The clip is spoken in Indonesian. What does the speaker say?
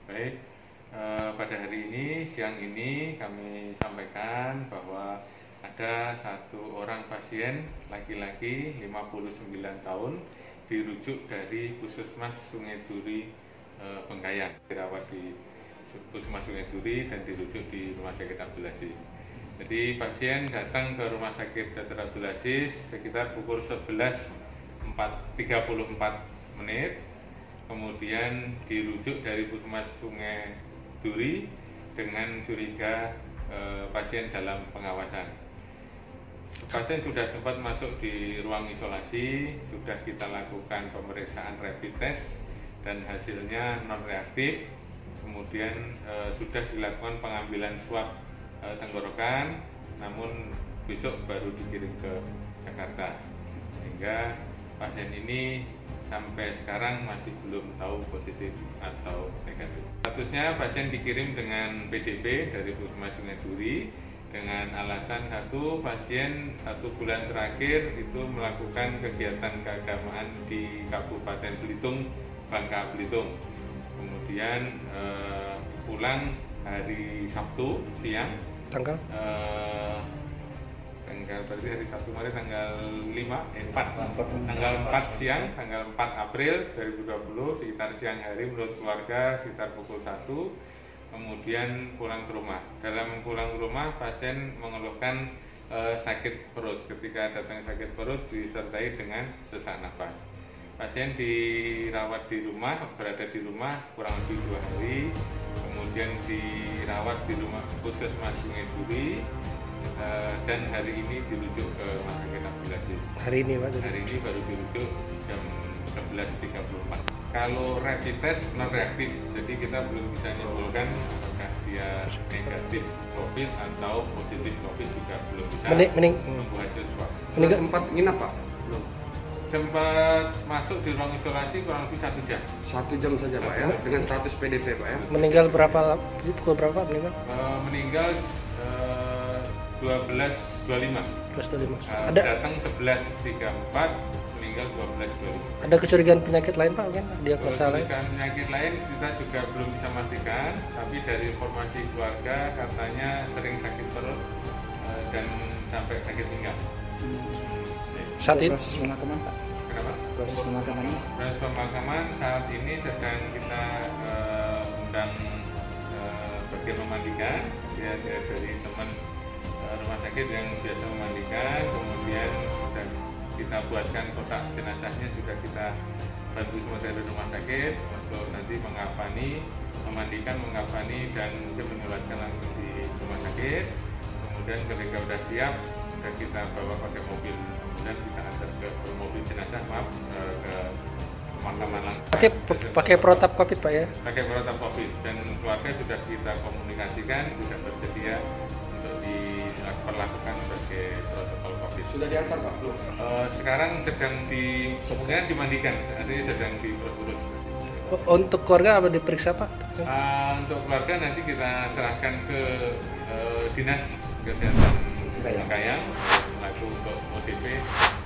Baik, pada hari ini, siang ini kami sampaikan bahwa ada satu orang pasien laki-laki 59 tahun dirujuk dari Puskesmas Sungai Duri Bengkayang, dirawat di Puskesmas Sungai Duri dan dirujuk di Rumah Sakit Abdul Aziz. Jadi pasien datang ke Rumah Sakit Dr. Abdul Aziz sekitar pukul 11.34 menit. Kemudian dirujuk dari Puskesmas Sungai Duri dengan curiga pasien dalam pengawasan. Pasien sudah sempat masuk di ruang isolasi, sudah kita lakukan pemeriksaan rapid test dan hasilnya non reaktif. Kemudian sudah dilakukan pengambilan swab tenggorokan, namun besok baru dikirim ke Jakarta. Sehingga pasien ini sampai sekarang masih belum tahu positif atau negatif. Statusnya pasien dikirim dengan PDP dari Puskesmas Sungai Duri dengan alasan pasien 1 bulan terakhir itu melakukan kegiatan keagamaan di Kabupaten Belitung, Bangka Belitung. Kemudian pulang hari Sabtu siang. Tanggal berarti hari Sabtu kemarin tanggal 4 siang, tanggal 4 April 2020 sekitar siang hari menurut keluarga sekitar pukul 1. Kemudian pulang ke rumah. Dalam pulang ke rumah pasien mengeluhkan sakit perut. Ketika datang sakit perut disertai dengan sesak nafas. Pasien dirawat di rumah, berada di rumah kurang lebih 2 hari. Kemudian dirawat di rumah Puskesmas Sungai Duri. Dan hari ini dirujuk ke Rumah Sakit Abdul Aziz. hari ini Pak? Hari ini baru dirujuk jam 11.34. Kalau rapid test non reaktif, jadi kita belum bisa menyimpulkan apakah dia negatif COVID atau positif COVID juga belum bisa. Menunggu hasil swab. Sempat nginap Pak? Belum. Sempat masuk di ruang isolasi kurang lebih 1 jam. 1 jam saja Pak ya, dengan status PDP Pak ya. Meninggal pukul berapa meninggal? Meninggal 12.25. Ada datang 11.34, meninggal 12.25. Ada kecurigaan penyakit lain Pak mungkin? Dia masalah. Kecurigaan penyakit lain kita juga belum bisa memastikan, tapi dari informasi keluarga katanya sering sakit perut dan sampai sakit pinggang. Saat ini proses pemakaman Pak? Kenapa? Proses pemakamannya? Proses pemakaman saat ini sedang kita undang bagian memandikan, dia dari teman rumah sakit yang biasa memandikan, kemudian sudah kita buatkan kotak jenazahnya, sudah kita bantu semua dari rumah sakit, masuk nanti memandikan, mengkafani dan mungkin menyolatkan langsung di rumah sakit. Kemudian ketika sudah siap, sudah kita bawa pakai mobil, kemudian kita antar ke mobil jenazah, ke pemakaman langsung. pakai protap COVID Pak ya? Pakai protap COVID dan keluarga sudah kita komunikasikan, sudah bersedia untuk diperlakukan sebagai protokol COVID. Sudah diantar Pak belum? Sekarang sedang dimandikan, artinya sedang diurus. Untuk keluarga apa diperiksa Pak? Untuk keluarga nanti kita serahkan ke Dinas Kesehatan Bengkayang selaku untuk ODP